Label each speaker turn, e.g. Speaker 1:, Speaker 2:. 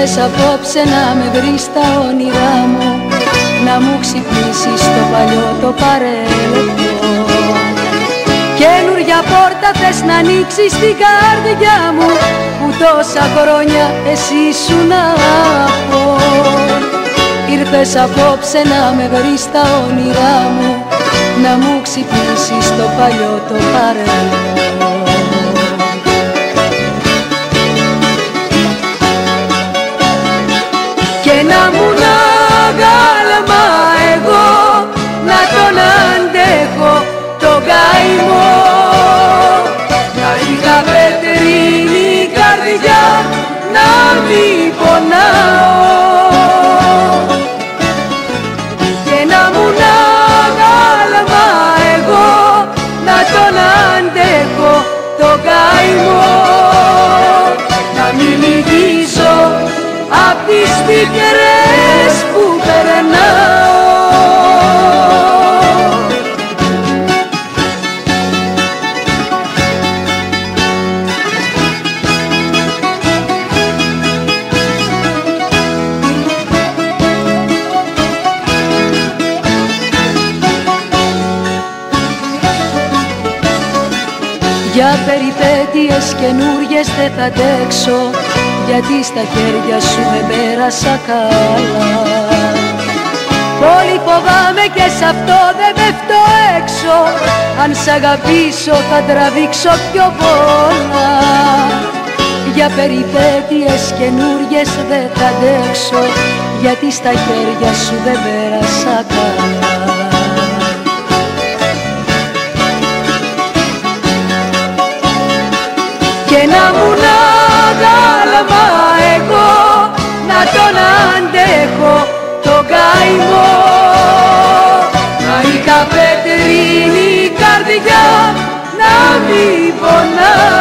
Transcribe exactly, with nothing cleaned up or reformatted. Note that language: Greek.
Speaker 1: Ήρθες απόψε να με βρεις στα όνειρά μου, να μου ξυπνήσεις το παλιό το παρελθόν. Καινούρια πόρτα θες να ανοίξεις στην καρδιά μου, που τόσα χρόνια εσύ ήσουν από. Ήρθες απόψε να με βρεις στα όνειρά μου, να μου ξυπνήσεις το παλιό το παρελθόν. Και να μου να γάλμα εγώ, να τον αντέχω τον καημό, να είχα πετρίνη καρδιά, να μην πονάω. Και να μου να γάλμα εγώ, να τον αντέχω τον καημό, να μην λυγίσω απ' τις πικρές που περνάω. Για περιπέτειες καινούριες δεν θα αντέξω, γιατί στα χέρια σου δεν πέρασα καλά. Πολύ φοβάμαι και σ' αυτό δεν πέφτω έξω, αν σ' αγαπήσω θα τραβήξω πιο πολλά. Για περιπέτειες καινούριες δεν θα αντέξω, γιατί στα χέρια σου δεν πέρασα καλά. Και να μου να γάλμα εγώ, να τον αντέχω τον καημό, να είχα πετρίνη καρδιά, να μην πονάω.